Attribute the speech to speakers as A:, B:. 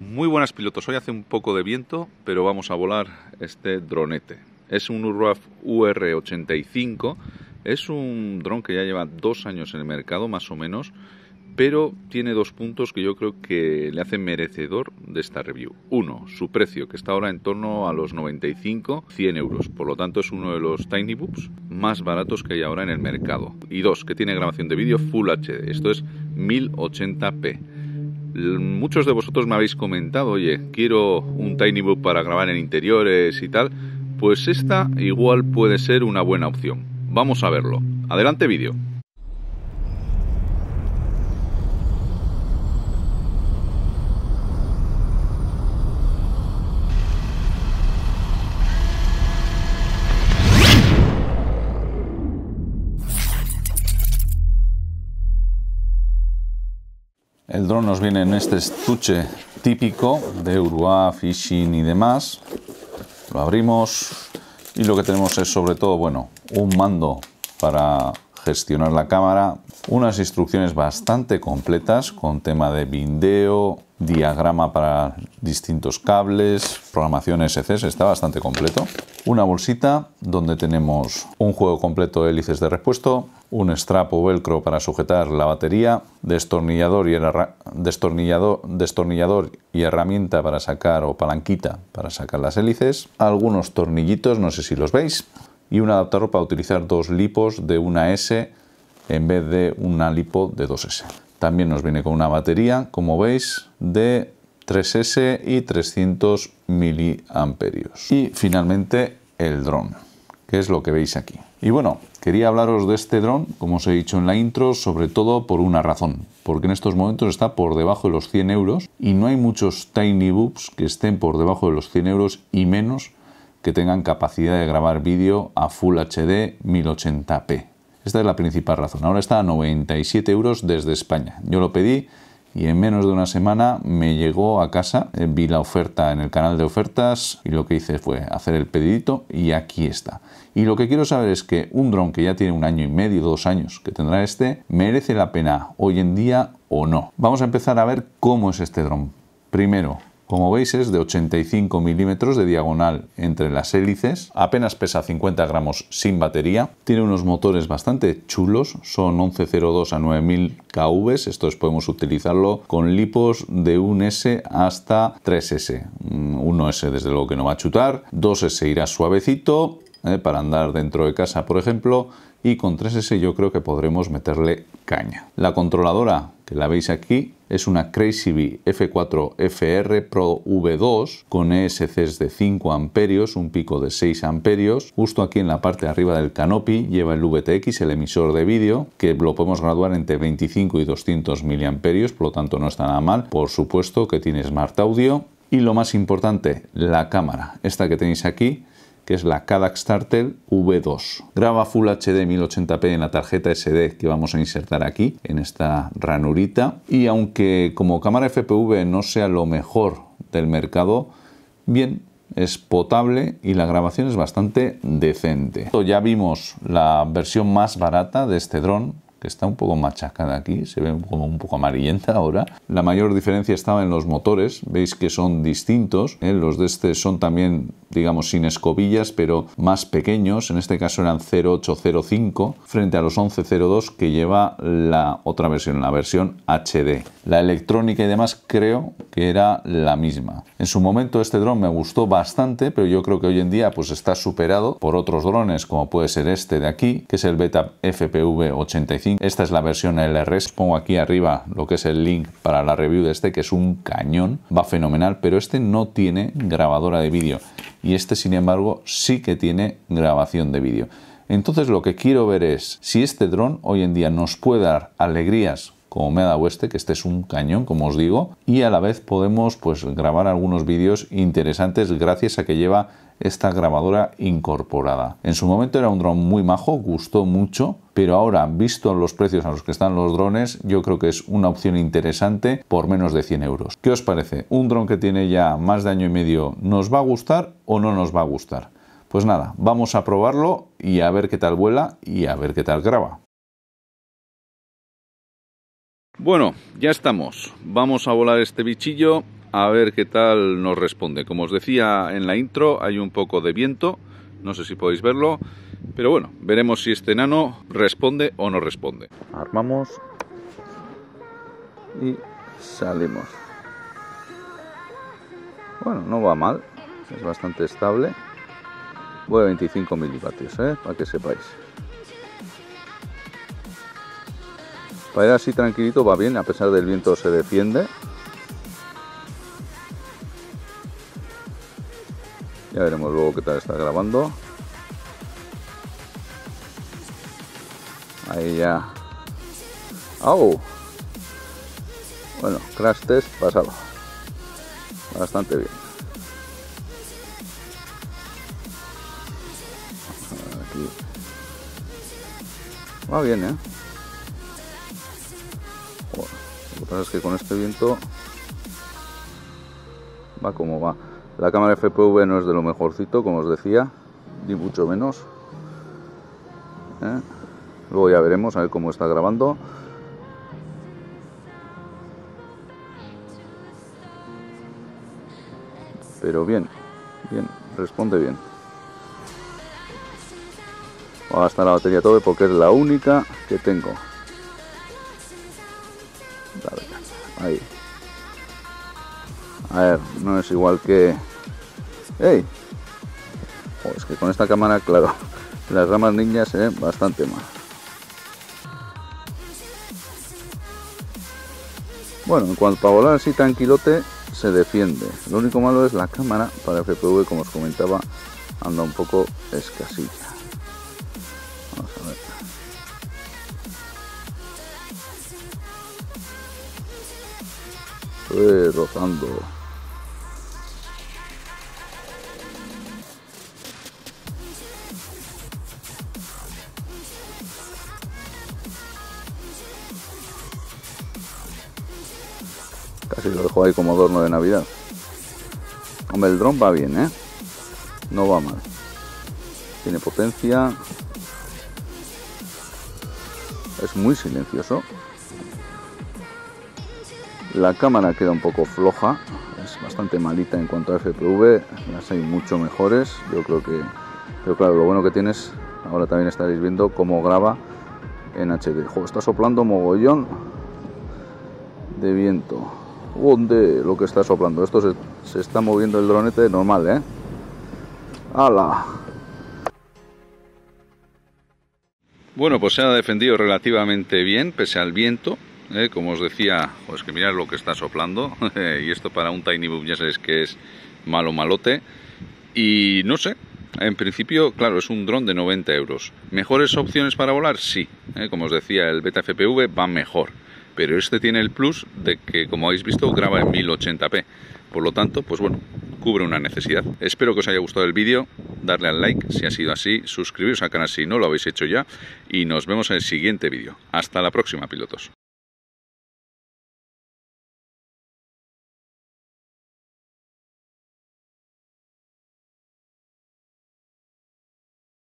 A: Muy buenas pilotos, hoy hace un poco de viento, pero vamos a volar este dronete. Es un Urraf UR85, es un dron que ya lleva 2 años en el mercado más o menos, pero tiene 2 puntos que yo creo que le hacen merecedor de esta review. Uno, su precio, que está ahora en torno a los 95-100 euros, por lo tanto es uno de los Tiny Boops más baratos que hay ahora en el mercado. Y dos, que tiene grabación de vídeo Full HD, esto es 1080p. Muchos de vosotros me habéis comentado, oye, quiero un Tiny Boop para grabar en interiores y tal, pues esta igual puede ser una buena opción. Vamos a verlo. Adelante vídeo. El dron nos viene en este estuche típico de Urraf, Fishing y demás. Lo abrimos y lo que tenemos es sobre todo, bueno, un mando para gestionar la cámara, unas instrucciones bastante completas con tema de bindeo, diagrama para distintos cables, programación SCS, está bastante completo. Una bolsita donde tenemos un juego completo de hélices de repuesto, un strap o velcro para sujetar la batería, destornillador y herramienta para sacar, o palanquita para sacar las hélices, algunos tornillitos, no sé si los veis, y un adaptador para utilizar 2 lipos de una S en vez de una lipo de 2S. También nos viene con una batería, como veis, de 3S y 300 miliamperios. Y finalmente el dron, que es lo que veis aquí. Y bueno, quería hablaros de este dron, como os he dicho en la intro, sobre todo por una razón, porque en estos momentos está por debajo de los 100 euros y no hay muchos Tiny Boops que estén por debajo de los 100 euros y menos que tengan capacidad de grabar vídeo a Full HD 1080p. Esta es la principal razón. Ahora está a 97 euros desde España. Yo lo pedí y en menos de una semana me llegó a casa. Vi la oferta en el canal de ofertas y lo que hice fue hacer el pedidito y aquí está. Y lo que quiero saber es que un dron que ya tiene 1 año y medio, 2 años que tendrá este, ¿merece la pena hoy en día o no? Vamos a empezar a ver cómo es este dron. Primero, como veis es de 85 milímetros de diagonal entre las hélices, apenas pesa 50 gramos sin batería, tiene unos motores bastante chulos, son 1102 a 9000 kV, esto podemos utilizarlo con lipos de 1S hasta 3S, 1S desde luego que no va a chutar, 2S irá suavecito, para andar dentro de casa por ejemplo, y con 3S yo creo que podremos meterle caña. La controladora, que la veis aquí, es una Crazybee F4 FR Pro V2 con ESCs de 5 amperios, un pico de 6 amperios. Justo aquí en la parte de arriba del canopy lleva el VTX, el emisor de vídeo, que lo podemos graduar entre 25 y 200 miliamperios, por lo tanto no está nada mal. Por supuesto que tiene Smart Audio. Y lo más importante, la cámara, esta que tenéis aquí, que es la Kodak Startel V2. Graba Full HD 1080p en la tarjeta SD que vamos a insertar aquí, en esta ranurita. Y aunque como cámara FPV no sea lo mejor del mercado, bien, es potable y la grabación es bastante decente. Ya vimos la versión más barata de este dron, que está un poco machacada aquí, se ve como un poco amarillenta ahora. La mayor diferencia estaba en los motores, veis que son distintos, los de este son también, digamos, sin escobillas, pero más pequeños, en este caso eran 0805, frente a los 1102 que lleva la otra versión, la versión HD. La electrónica y demás creo que era la misma. En su momento este dron me gustó bastante, pero yo creo que hoy en día pues está superado por otros drones, como puede ser este de aquí, que es el Beta FPV 85. Esta es la versión LRS. Pongo aquí arriba lo que es el link para la review de este, que es un cañón, va fenomenal, pero este no tiene grabadora de vídeo y este sin embargo sí que tiene grabación de vídeo. Entonces lo que quiero ver es si este dron hoy en día nos puede dar alegrías como me ha dado este, que este es un cañón, como os digo, y a la vez podemos pues grabar algunos vídeos interesantes gracias a que lleva esta grabadora incorporada. En su momento era un dron muy majo, gustó mucho, pero ahora, visto los precios a los que están los drones, yo creo que es una opción interesante por menos de 100 euros. ¿Qué os parece? ¿Un dron que tiene ya más de año y medio nos va a gustar o no nos va a gustar? Pues nada, vamos a probarlo y a ver qué tal vuela y a ver qué tal graba. Bueno, ya estamos. Vamos a volar este bichillo a ver qué tal nos responde. Como os decía en la intro, hay un poco de viento, no sé si podéis verlo, pero bueno, veremos si este nano responde o no responde. Armamos y salimos. Bueno, no va mal, es bastante estable. Voy a 25 milivatios, para que sepáis. Para ir así tranquilito va bien, a pesar del viento se defiende. Ya veremos luego qué tal está grabando. Ahí ya. ¡Au! Bueno, crash test pasado. Bastante bien. Aquí. Va bien, ¿eh? Bueno, lo que pasa es que con este viento va como va. La cámara FPV no es de lo mejorcito, como os decía, ni mucho menos. Luego ya veremos a ver cómo está grabando. Pero bien, bien, responde bien. Voy a gastar la batería a tope porque es la única que tengo. Ahí. A ver, no es igual que... ¡Ey! Oh, es que con esta cámara, claro, las ramas niñas se ven bastante mal. Bueno, en cuanto a volar así tranquilote, se defiende. Lo único malo es la cámara para FPV, como os comentaba, anda un poco escasilla. Vamos a ver. Estoy rozando. Casi lo dejo ahí como adorno de Navidad. Hombre, el dron va bien, ¿eh? No va mal. Tiene potencia. Es muy silencioso. La cámara queda un poco floja. Es bastante malita en cuanto a FPV. Las hay mucho mejores. Yo creo que... Pero claro, lo bueno que tienes... Ahora también estaréis viendo cómo graba en HD. Jo, está soplando mogollón de viento. ¿Dónde lo que está soplando? Esto se está moviendo el dronete normal, ¿eh? ¡Hala! Bueno, pues se ha defendido relativamente bien, pese al viento. Como os decía, pues que mirad lo que está soplando. Y esto para un Tiny Boom ya sabéis que es malote. Y no sé, en principio, claro, es un dron de 90 euros. ¿Mejores opciones para volar? Sí. Como os decía, el Beta FPV va mejor. Pero este tiene el plus de que, como habéis visto, graba en 1080p. Por lo tanto, pues bueno, cubre una necesidad. Espero que os haya gustado el vídeo, darle al like si ha sido así, suscribiros al canal si no lo habéis hecho ya y nos vemos en el siguiente vídeo. Hasta la próxima, pilotos.